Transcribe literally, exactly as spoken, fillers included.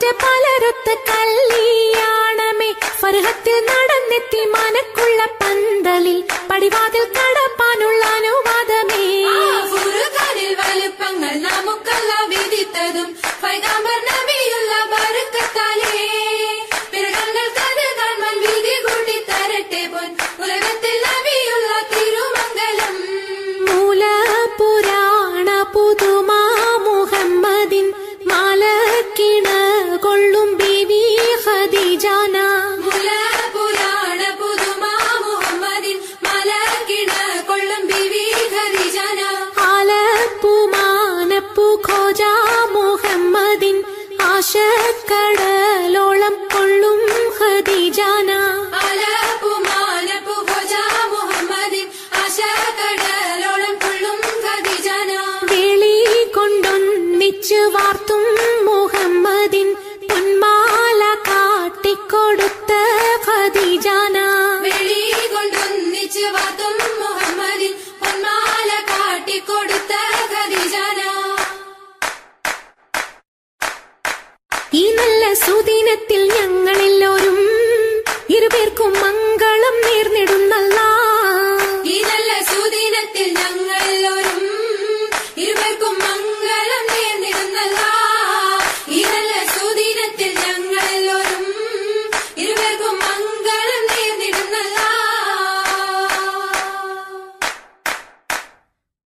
പലരൊത്ത കല്യാണമേ ഫർഹത്തിൽ നടന്നെത്തി മനക്കുള്ള പന്തലിൽ പടിവാതിൽ കടപ്പാനുള്ള അനുവാദമേ. വലുപ്പങ്ങൾ നമുക്കല്ല വിധിത്തതും പൈഗാംബർ നബിയുള്ള ബർക്കത്താലേ. പിറകങ്ങൾ കത് കാണാൻ വിധി കൂട്ടി തരട്ടെ പൊൻ ഉലകത്തിൽ നബിയുള്ള തിരുമംഗലം. മൂല പുരാണ പുതുമാ മുഹമ്മദിൻ മാലക്കിണ കൊള്ളും ബീവി ഖദീജാന. മൂല പുരാണ പുതുമാ മുഹമ്മദിൻ മാലക്കിണ കൊള്ളും ബീവി ഖദീജാന. ആലപ്പുമാനപ്പു ഖോജ മുഹമ്മദിൻ ആശക്കടലോളം കൊള്ളും ഖദീജാന. ആലപ്പുമാനപ്പു ഖോജ മുഹമ്മദിൻ ആശക്കടലോളം കൊള്ളും ഖദീജാന. വിളി കൊണ്ടൊന്നിച്ചു വാർത്തും മുഹമ്മദിൻ പൊന്മാല കാട്ടിക്കൊടുത്ത ഖദീജാന.